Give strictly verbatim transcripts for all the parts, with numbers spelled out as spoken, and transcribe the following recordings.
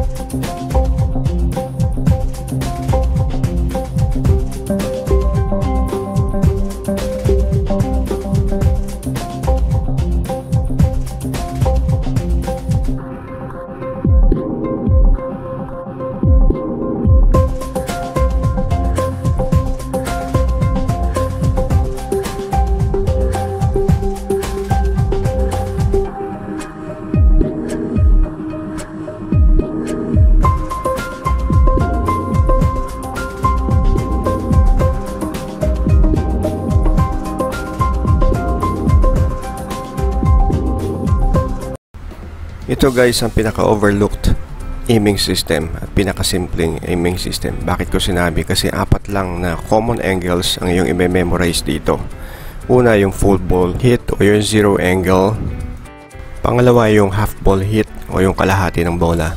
Ito guys ang pinaka-overlooked aiming system at pinaka-simpleng aiming system. Bakit ko sinabi? Kasi apat lang na common angles ang iyong i-memorize dito. Una yung full ball hit o yung zero angle. Pangalawa yung half ball hit o yung kalahati ng bola.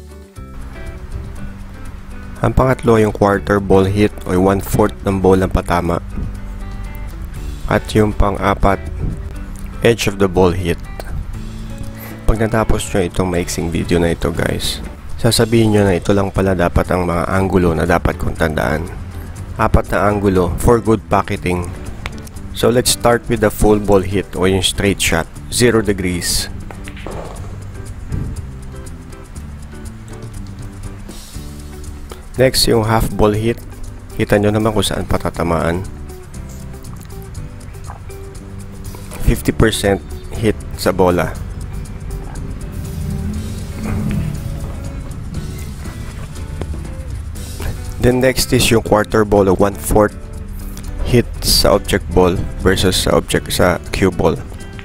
Ang pangatlo yung quarter ball hit o yung one-fourth ng bola patama. At yung pang-apat, edge of the ball hit. Pag natapos nyo itong maiksing video na ito guys, sasabihin nyo na ito lang pala dapat ang mga anggulo na dapat kong tandaan. Apat na anggulo for good pocketing. So let's start with the full ball hit o yung straight shot, zero degrees. Next yung half ball hit. Kita nyo naman kung saan patatamaan. fifty percent hit sa bola. Then next is yung quarter ball o one-fourth hit sa object ball versus sa object sa cue ball.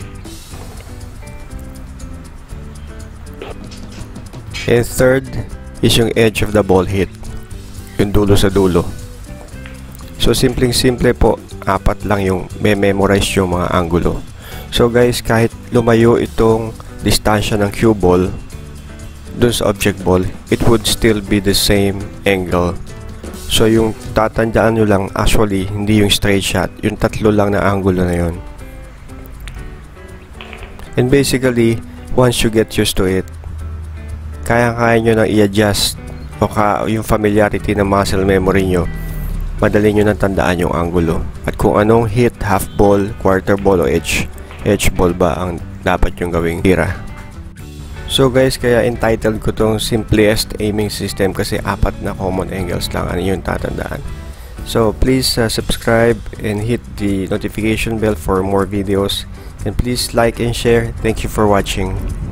And third is yung edge of the ball hit, yung dulo sa dulo. So simpleng simple po, apat lang yung me-memorize yung mga anggulo. So guys, kahit lumayo itong distansya ng cue ball dun sa object ball, it would still be the same angle. So yung tatandaan nyo lang, actually hindi yung straight shot, yung tatlo lang na angulo na yun. And basically, once you get used to it, kaya-kaya nyo nang i-adjust o ka, yung familiarity ng muscle memory nyo, madali nyo nang tandaan yung angulo. At kung anong hit, half ball, quarter ball o edge, edge ball ba ang dapat yung gawing tira. So guys, kaya entitled ko tong simplest aiming system kasi apat na common angles lang ang yung tatandaan. So please uh, subscribe and hit the notification bell for more videos, and please like and share. Thank you for watching.